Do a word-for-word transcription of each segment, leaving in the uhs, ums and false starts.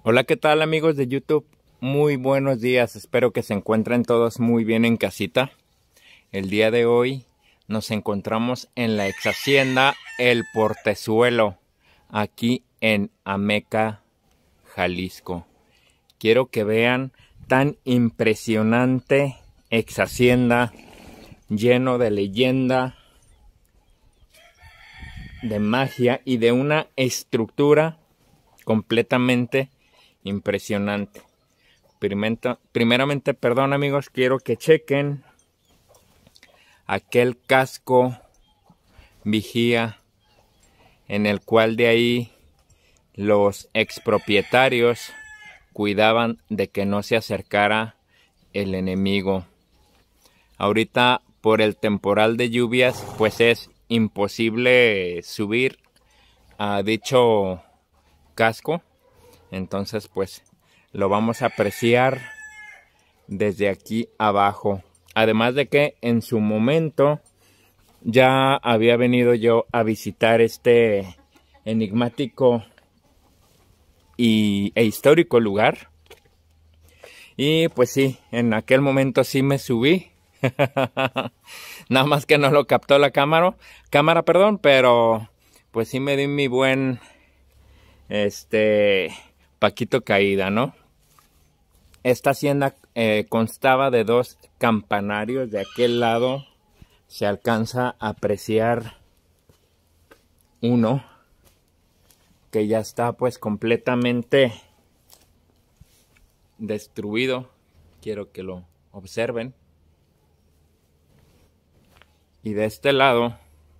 Hola, ¿qué tal amigos de YouTube? Muy buenos días, espero que se encuentren todos muy bien en casita. El día de hoy nos encontramos en la ex hacienda El Portezuelo, aquí en Ameca, Jalisco. Quiero que vean tan impresionante ex hacienda, lleno de leyenda, de magia y de una estructura completamente impresionante. Primeramente, primeramente, perdón amigos, quiero que chequen aquel casco vigía en el cual de ahí los expropietarios cuidaban de que no se acercara el enemigo. Ahorita por el temporal de lluvias pues es imposible subir a dicho casco, entonces pues lo vamos a apreciar desde aquí abajo. Además de que en su momento ya había venido yo a visitar este enigmático y, e histórico lugar. Y pues sí, en aquel momento sí me subí. Nada más que no lo captó la cámara, cámara, perdón, pero pues sí me di mi buen este paquito caída, ¿no? Esta hacienda eh, constaba de dos campanarios. De aquel lado se alcanza a apreciar uno que ya está pues completamente destruido. Quiero que lo observen. Y de este lado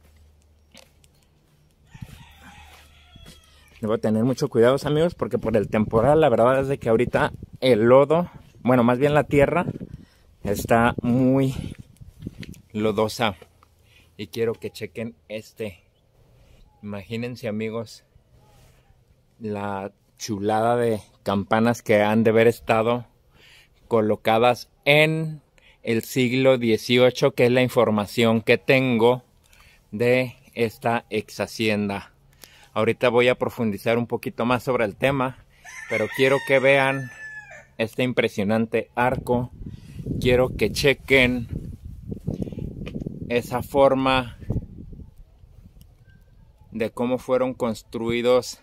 debo tener mucho cuidado, amigos, porque por el temporal la verdad es de que ahorita el lodo, bueno, más bien la tierra está muy lodosa. Y quiero que chequen este. Imagínense amigos, la chulada de campanas que han de haber estado colocadas en el siglo dieciocho, que es la información que tengo de esta ex hacienda. Ahorita voy a profundizar un poquito más sobre el tema, pero quiero que vean este impresionante arco. Quiero que chequen esa forma de cómo fueron construidos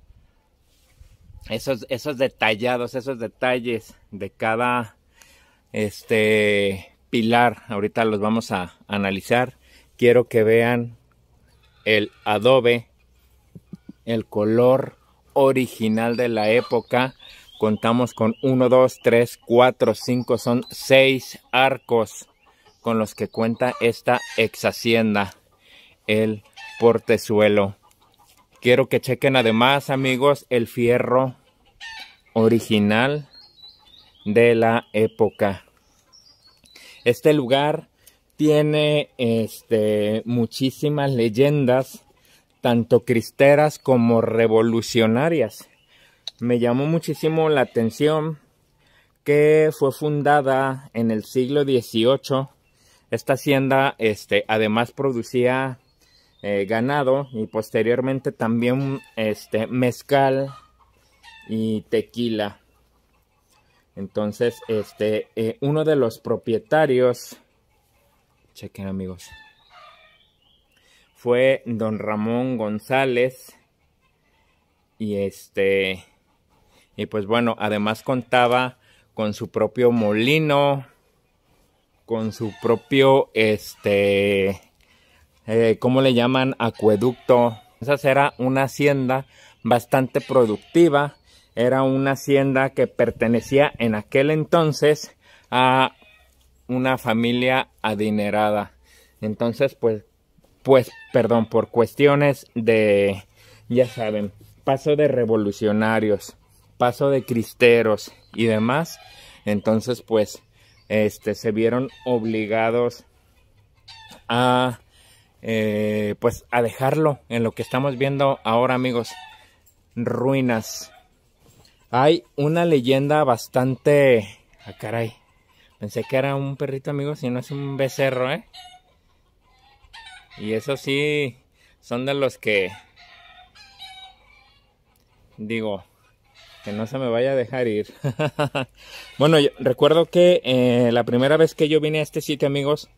esos, esos detallados, esos detalles de cada este pilar. Ahorita los vamos a analizar. Quiero que vean el adobe, el color original de la época. Contamos con uno, dos, tres, cuatro, cinco, son seis arcos con los que cuenta esta ex hacienda, El Portezuelo. Quiero que chequen además, amigos, el fierro original de la época. Este lugar tiene este, muchísimas leyendas, tanto cristeras como revolucionarias. Me llamó muchísimo la atención que fue fundada en el siglo dieciocho. Esta hacienda este, además producía eh, ganado y posteriormente también este, mezcal y tequila. Entonces este, eh, uno de los propietarios, chequen amigos, fue don Ramón González. Y este y pues bueno, además contaba con su propio molino, con su propio este eh, ¿cómo le llaman? Acueducto. Esa era una hacienda bastante productiva. Era una hacienda que pertenecía en aquel entonces a una familia adinerada. Entonces pues pues perdón, por cuestiones de, ya saben, paso de revolucionarios, paso de cristeros y demás, entonces pues este se vieron obligados a eh, pues a dejarlo en lo que estamos viendo ahora, amigos, ruinas. Hay una leyenda bastante, ah caray, pensé que era un perrito, amigos, y no es un becerro, eh y eso sí son de los que digo, que no se me vaya a dejar ir. Bueno, yo recuerdo que eh, la primera vez que yo vine a este sitio, amigos,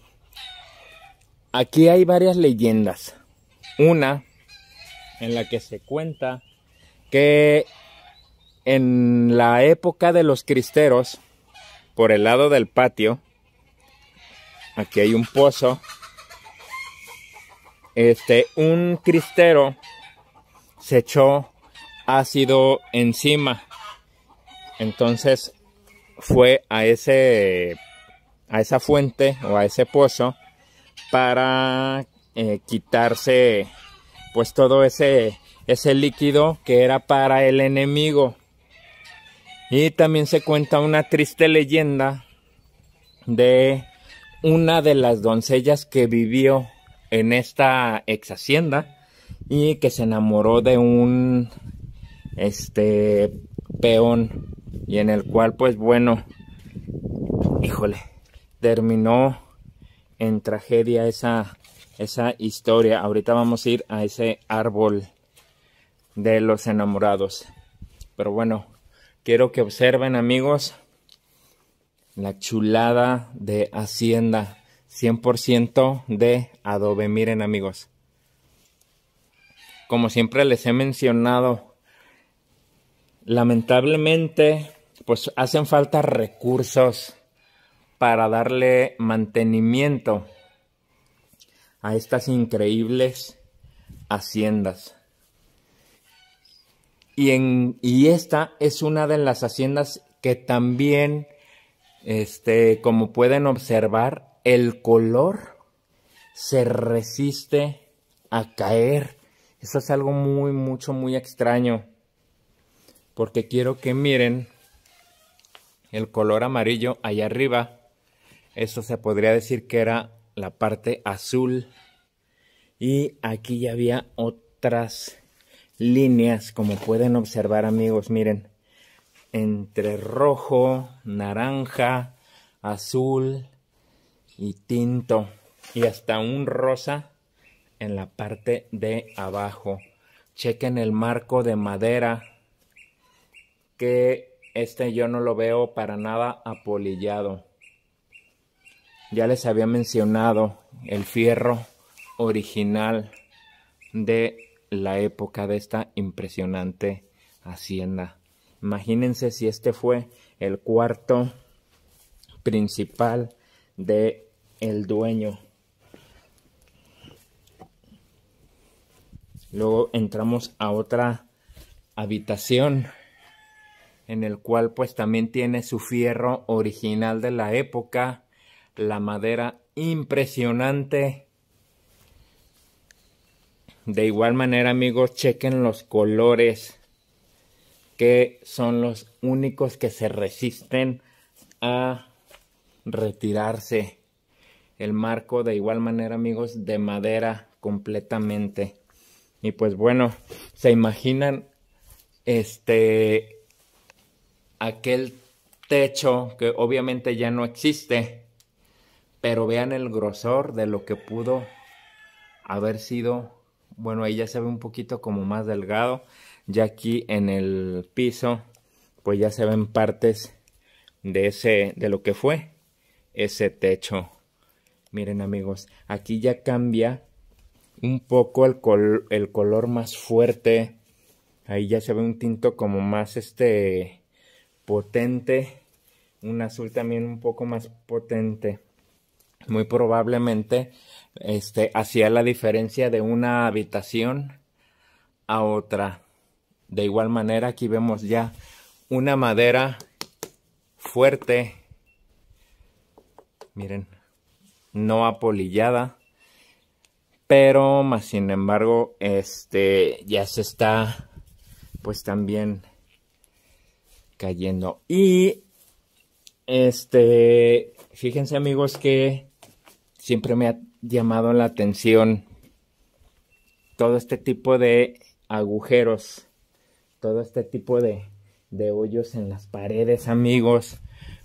aquí hay varias leyendas. Una en la que se cuenta que en la época de los cristeros, por el lado del patio, aquí hay un pozo. Este, un cristero se echó ácido encima. Entonces fue a ese, a esa fuente o a ese pozo para eh, quitarse pues todo ese, ese líquido que era para el enemigo. Y también se cuenta una triste leyenda de una de las doncellas que vivió en esta ex hacienda y que se enamoró de un este peón, y en el cual pues bueno, híjole, terminó en tragedia esa, esa historia. Ahorita vamos a ir a ese árbol de los enamorados. Pero bueno, quiero que observen, amigos, la chulada de hacienda. cien por ciento de adobe. Miren, amigos. Como siempre les he mencionado, lamentablemente, pues hacen falta recursos para darle mantenimiento a estas increíbles haciendas. Y, en, y esta es una de las haciendas que también, este, como pueden observar, el color se resiste a caer. Eso es algo muy, mucho, muy extraño. Porque quiero que miren el color amarillo allá arriba. Eso se podría decir que era la parte azul. Y aquí ya había otras líneas, como pueden observar, amigos. Miren, entre rojo, naranja, azul y tinto, y hasta un rosa en la parte de abajo. Chequen el marco de madera, que este yo no lo veo para nada apolillado. Ya les había mencionado el fierro original de la época de esta impresionante hacienda. Imagínense si este fue el cuarto principal de el dueño. Luego entramos a otra habitación, en el cual pues también tiene su fierro original de la época, la madera impresionante. De igual manera, amigos, chequen los colores, que son los únicos que se resisten a retirarse. El marco de igual manera, amigos, de madera completamente. Y pues bueno, se imaginan este aquel techo que obviamente ya no existe, pero vean el grosor de lo que pudo haber sido. Bueno, ahí ya se ve un poquito como más delgado. Ya aquí en el piso pues ya se ven partes de ese, de lo que fue ese techo. Miren, amigos, aquí ya cambia un poco el, col el color más fuerte. Ahí ya se ve un tinto como más este potente, un azul también un poco más potente. Muy probablemente este hacía la diferencia de una habitación a otra. De igual manera, aquí vemos ya una madera fuerte. Miren, no apolillada, pero más sin embargo, este ya se está pues también cayendo. Y este, fíjense, amigos, que siempre me ha llamado la atención todo este tipo de agujeros, todo este tipo de, de hoyos en las paredes, amigos,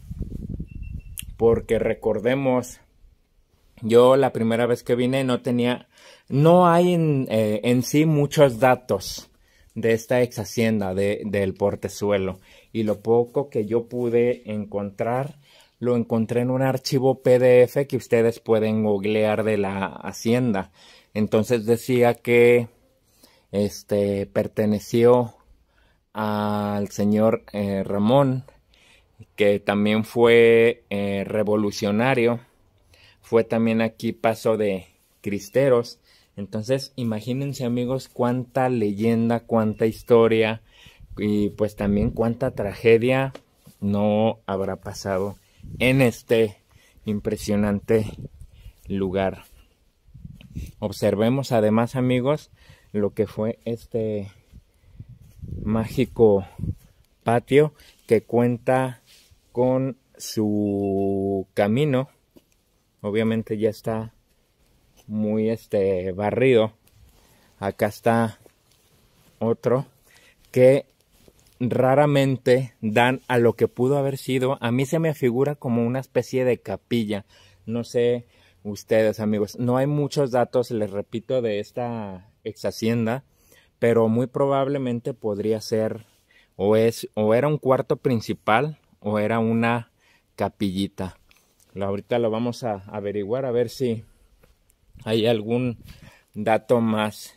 porque recordemos, yo la primera vez que vine no tenía, no hay en, eh, en sí muchos datos, de esta ex hacienda de, del Portezuelo. Y lo poco que yo pude encontrar, lo encontré en un archivo P D F que ustedes pueden googlear de la hacienda. Entonces decía que este perteneció al señor eh, Ramón, que también fue eh, revolucionario. Fue también aquí paso de cristeros. Entonces imagínense, amigos, cuánta leyenda, cuánta historia y pues también cuánta tragedia no habrá pasado en este impresionante lugar. Observemos además, amigos, lo que fue este mágico patio que cuenta con su camino. Obviamente ya está muy este barrido. Acá está otro que raramente dan a lo que pudo haber sido. A mí se me figura como una especie de capilla. No sé ustedes, amigos, no hay muchos datos, les repito, de esta ex hacienda, pero muy probablemente podría ser o es o era un cuarto principal o era una capillita. Ahorita lo vamos a averiguar a ver si hay algún dato más.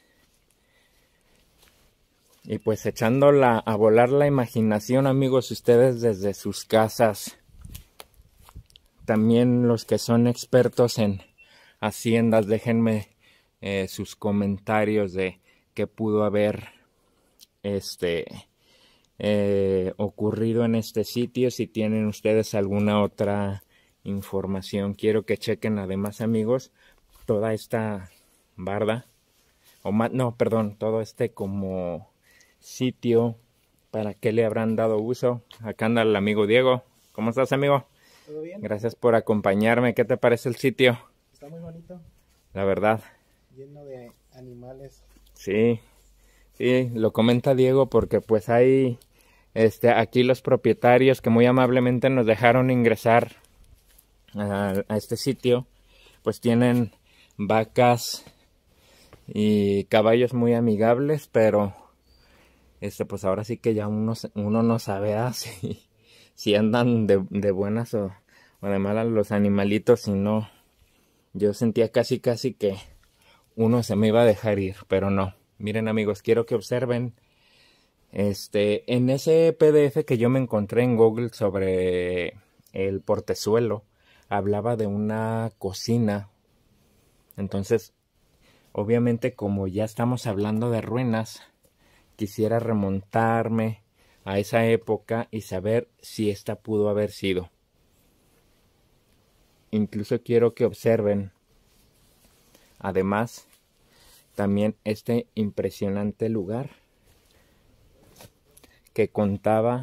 Y pues echando la, a volar la imaginación, amigos, ustedes desde sus casas, también los que son expertos en haciendas, déjenme eh, sus comentarios de qué pudo haber este eh, ocurrido en este sitio. Si tienen ustedes alguna otra información, quiero que chequen además, amigos, toda esta barda, o más, no, perdón, todo este como sitio, para qué le habrán dado uso. Acá anda el amigo Diego. ¿Cómo estás, amigo? ¿Todo bien? Gracias por acompañarme. ¿Qué te parece el sitio? Está muy bonito. La verdad. Lleno de animales. Sí, sí, lo comenta Diego porque pues hay este, aquí los propietarios que muy amablemente nos dejaron ingresar a, a este sitio, pues tienen vacas y caballos muy amigables, pero este pues ahora sí que ya uno, uno no sabe ¿eh? si, si andan de, de buenas o, o de malas los animalitos. Y no, yo sentía casi casi que uno se me iba a dejar ir, pero no. Miren, amigos, quiero que observen este en ese P D F que yo me encontré en Google sobre el Portezuelo, hablaba de una cocina. Entonces, obviamente, como ya estamos hablando de ruinas, quisiera remontarme a esa época y saber si esta pudo haber sido. Incluso quiero que observen, además, también este impresionante lugar que contaba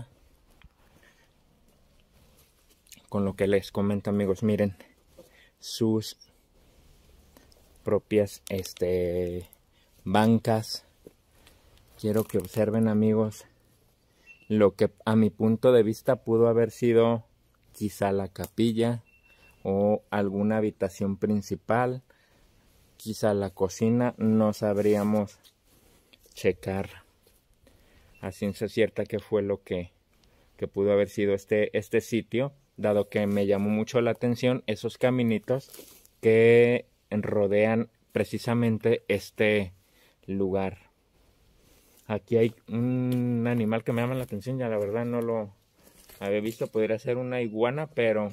con lo que les comento, amigos. Miren, sus propias este, bancas. Quiero que observen, amigos, lo que a mi punto de vista pudo haber sido quizá la capilla o alguna habitación principal, quizá la cocina. No sabríamos checar a ciencia cierta qué fue lo que, que pudo haber sido este, este sitio, dado que me llamó mucho la atención esos caminitos que rodean precisamente este lugar. Aquí hay un animal que me llama la atención, ya la verdad no lo había visto, podría ser una iguana, pero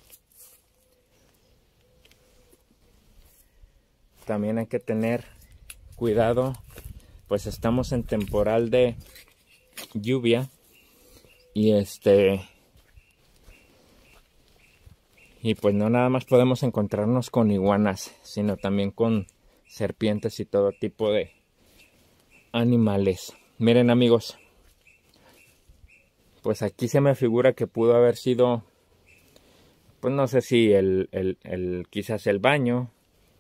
también hay que tener cuidado, pues estamos en temporal de lluvia y este y pues no nada más podemos encontrarnos con iguanas, sino también con serpientes y todo tipo de animales. Miren, amigos, pues aquí se me figura que pudo haber sido, pues no sé si el, el, el quizás el baño,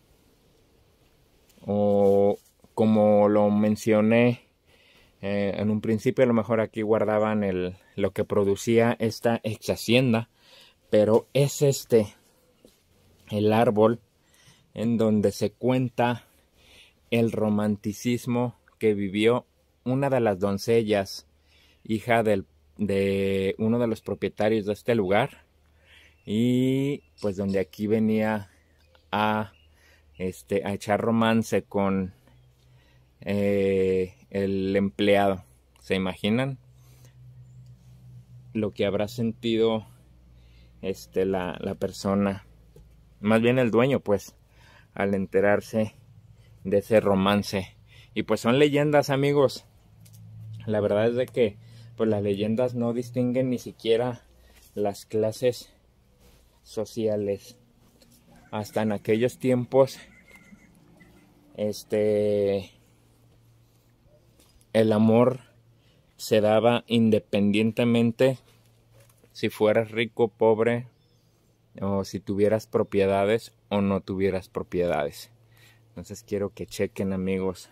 o como lo mencioné eh, en un principio, a lo mejor aquí guardaban el, lo que producía esta ex hacienda, pero es este el árbol en donde se cuenta el romanticismo que vivió una de las doncellas, hija del, de uno de los propietarios de este lugar, y pues donde aquí venía a, este, a echar romance con eh, el empleado. ¿Se imaginan lo que habrá sentido este, la, la persona, más bien el dueño, pues, al enterarse de ese romance? Y pues son leyendas, amigos. La verdad es de que pues las leyendas no distinguen ni siquiera las clases sociales. Hasta en aquellos tiempos, este, el amor se daba independientemente si fueras rico, pobre, o si tuvieras propiedades o no tuvieras propiedades. Entonces quiero que chequen, amigos.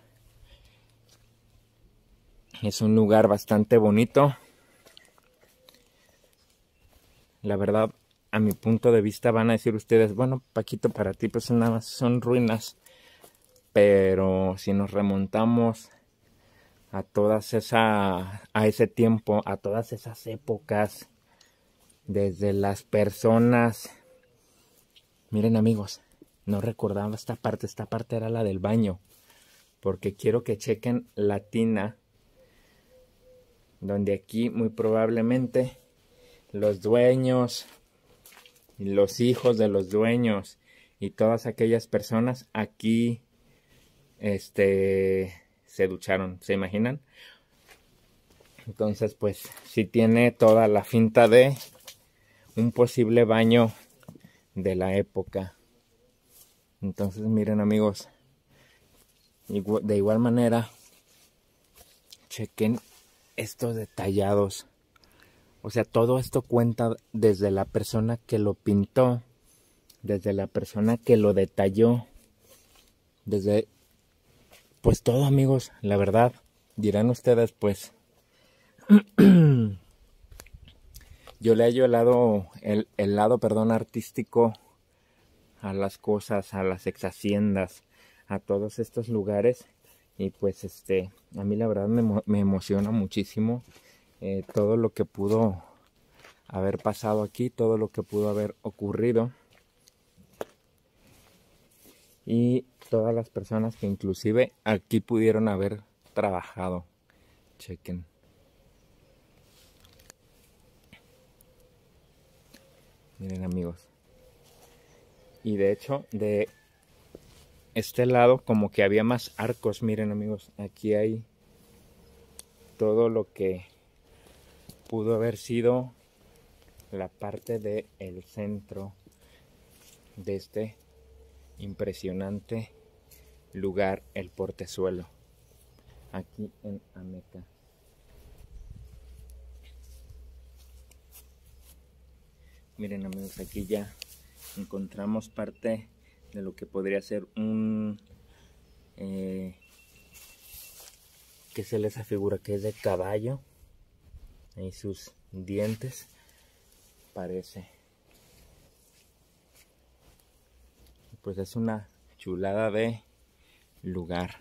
Es un lugar bastante bonito. La verdad, a mi punto de vista, van a decir ustedes, bueno, Paquito, para ti pues nada más son ruinas. Pero si nos remontamos a todas esa, a ese tiempo, a todas esas épocas, desde las personas, miren, amigos, no recordaba esta parte, esta parte era la del baño, porque quiero que chequen la tina, donde aquí muy probablemente los dueños y los hijos de los dueños y todas aquellas personas aquí este se ducharon, ¿se imaginan? Entonces pues sí tiene toda la finta de un posible baño de la época. Entonces miren, amigos, de igual manera chequen estos detallados. O sea, todo esto cuenta desde la persona que lo pintó, desde la persona que lo detalló, desde pues todo, amigos. La verdad, dirán ustedes, pues yo le hallo el lado, el, el lado, perdón, artístico a las cosas, a las ex haciendas, a todos estos lugares. Y pues este, a mí la verdad me, me emociona muchísimo eh, todo lo que pudo haber pasado aquí, todo lo que pudo haber ocurrido. Y todas las personas que inclusive aquí pudieron haber trabajado. Chequen. Miren, amigos. Y de hecho, de este lado como que había más arcos. Miren, amigos, aquí hay todo lo que pudo haber sido la parte del centro de este impresionante lugar, el Portezuelo, aquí en Ameca. Miren, amigos, aquí ya encontramos parte de lo que podría ser un eh, que se les afigura que es de caballo. Ahí sus dientes parece. Pues es una chulada de lugar.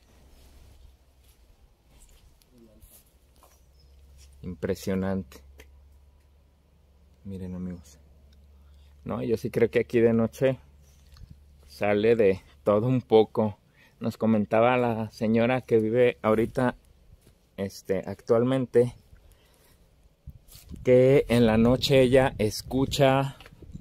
Impresionante. Miren, amigos. No, yo sí creo que aquí de noche sale de todo un poco. Nos comentaba la señora que vive ahorita, este, actualmente, que en la noche ella escucha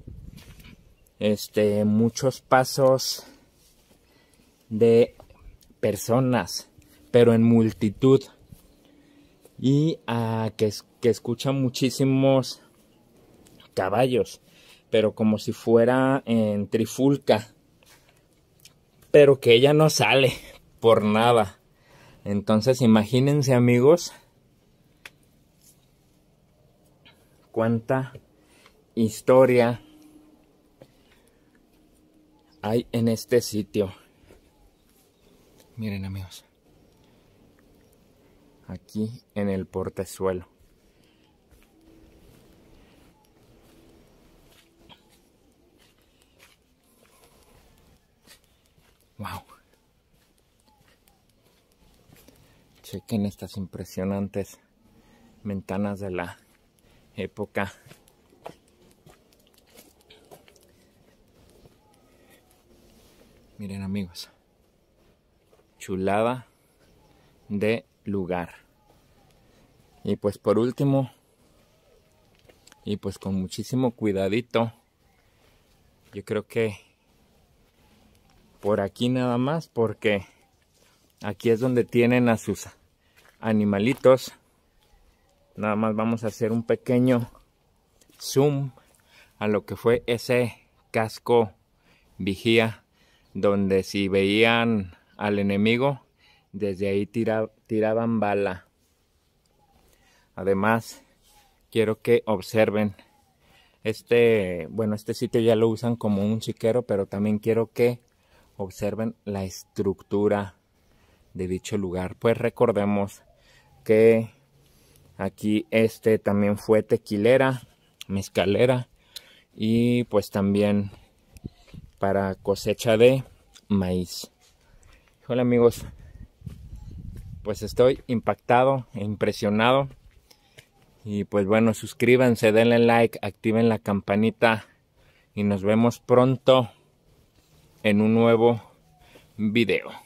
este, muchos pasos de personas, pero en multitud. Y uh, que, que escucha muchísimos caballos, pero como si fuera en trifulca, pero que ella no sale por nada. Entonces imagínense, amigos, cuánta historia hay en este sitio. Miren, amigos, aquí en el Portezuelo. Wow. Chequen estas impresionantes ventanas de la época. Miren, amigos, chulada de lugar. Y pues por último, y pues con muchísimo cuidadito, yo creo que por aquí nada más, porque aquí es donde tienen a sus animalitos. Nada más vamos a hacer un pequeño zoom a lo que fue ese casco vigía, donde si veían al enemigo, desde ahí tira, tiraban bala. Además, quiero que observen este, bueno, este sitio ya lo usan como un chiquero, pero también quiero que observen la estructura de dicho lugar. Pues recordemos que aquí este también fue tequilera, mezcalera y pues también para cosecha de maíz. Hola amigos, pues estoy impactado e impresionado. Y pues bueno, suscríbanse, denle like, activen la campanita y nos vemos pronto en un nuevo video.